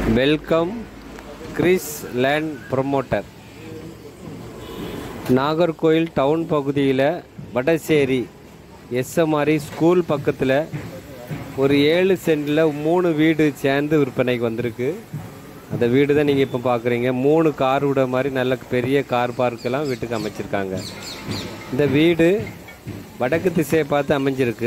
Welcome Chris land promoter. Nagercoil town பகுதியில் Vadasery எஸ்எம்ஆரி school பக்கத்தில் ஒரு 7 சென்டில் 3 வீடு சேர்ந்து விற்பனைக்கு வந்திருக்கு. அந்த வீடு தான் நீங்கள் இப்போ பார்க்குறீங்க. 3 கார் விட மாதிரி நல்ல பெரிய கார் பார்க்கெல்லாம் வீட்டுக்கு அமைச்சிருக்காங்க. இந்த வீடு வடக்கு திசையை பார்த்து அமைஞ்சிருக்கு.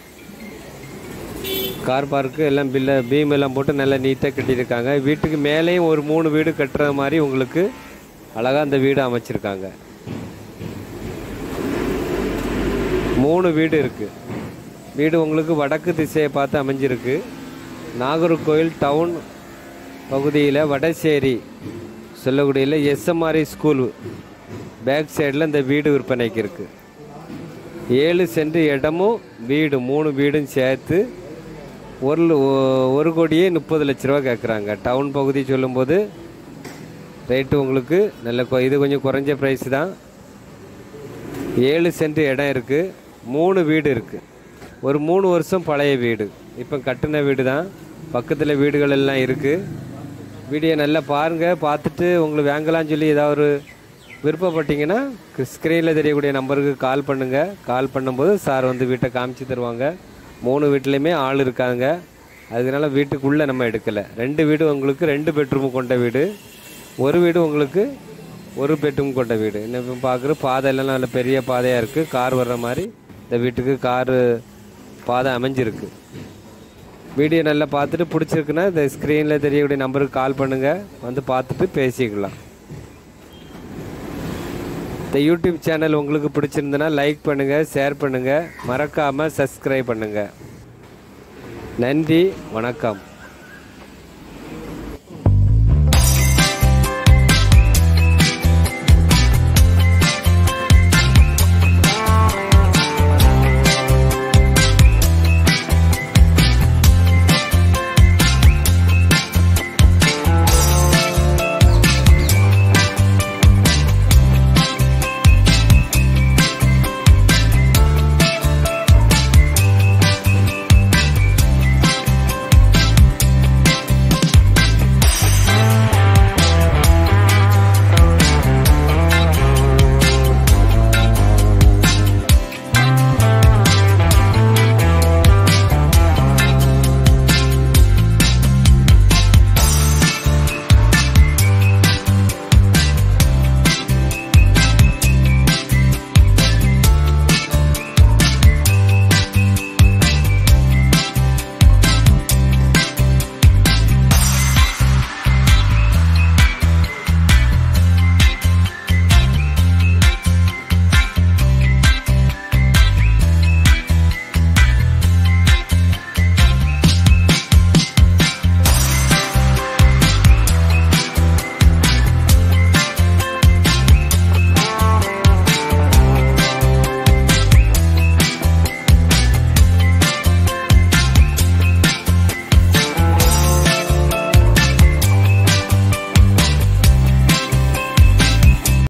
கார் பார்க்கு எல்லாம் பீம் எல்லாம் போட்டு நல்லா நீட்டாக கட்டியிருக்காங்க. வீட்டுக்கு மேலேயும் ஒரு 3 வீடு கட்டுற மாதிரி உங்களுக்கு அழகாக அந்த வீடு அமைச்சிருக்காங்க. 3 வீடு இருக்குது. வீடு உங்களுக்கு வடக்கு திசையை பார்த்து அமைஞ்சிருக்கு. நாகர்கோயில் டவுன் பகுதியில் வடசேரி சொல்லக்கூடியில் எஸ்எம்ஆரி ஸ்கூல் பேக் சைடில் இந்த வீடு விற்பனைக்கு இருக்குது. 7 சென்ட் இடமும் வீடு 3 வீடும் சேர்த்து 1,30,00,000 கேட்குறாங்க. டவுன் பகுதி சொல்லும்போது ரேட்டு உங்களுக்கு நல்ல இது கொஞ்சம் குறைஞ்ச ப்ரைஸ் தான். 7 சென்ட் இடம் இருக்குது. 3 வீடு இருக்குது. ஒரு 3 வருஷம் பழைய வீடு, இப்போ கட்டின வீடு தான். பக்கத்தில் வீடுகள் எல்லாம் இருக்குது. வீடியோ நல்லா பாருங்கள். பார்த்துட்டு உங்களுக்கு வாங்கலாம்னு சொல்லி ஏதாவது ஒரு விருப்பப்பட்டீங்கன்னா ஸ்க்ரீனில் தெரியக்கூடிய நம்பருக்கு கால் பண்ணுங்கள். கால் பண்ணும்போது சார் வந்து வீட்டை காமிச்சு தருவாங்க. 3 வீட்லேயுமே ஆள் இருக்காங்க. அதனால வீட்டுக்குள்ளே நம்ம எடுக்கலை. 2 வீடு உங்களுக்கு 2 பெட்ரூம் கொண்ட வீடு, ஒரு வீடு உங்களுக்கு 1 பெட்ரூம் கொண்ட வீடு. இன்னும் பார்க்குற பாதை எல்லாம் நல்ல பெரிய பாதையாக இருக்குது. கார் வர்ற மாதிரி இந்த வீட்டுக்கு காரு பாதை அமைஞ்சிருக்கு. வீடியோ நல்லா பார்த்துட்டு பிடிச்சிருக்குன்னா இந்த ஸ்க்ரீனில் தெரியக்கூடிய நம்பருக்கு கால் பண்ணுங்கள். வந்து பார்த்துட்டு பேசிக்கலாம். இந்த யூடியூப் சேனல் உங்களுக்கு பிடிச்சிருந்தனா லைக் பண்ணுங்கள், ஷேர் பண்ணுங்கள், மறக்காமல் சப்ஸ்கிரைப் பண்ணுங்கள். நன்றி, வணக்கம்.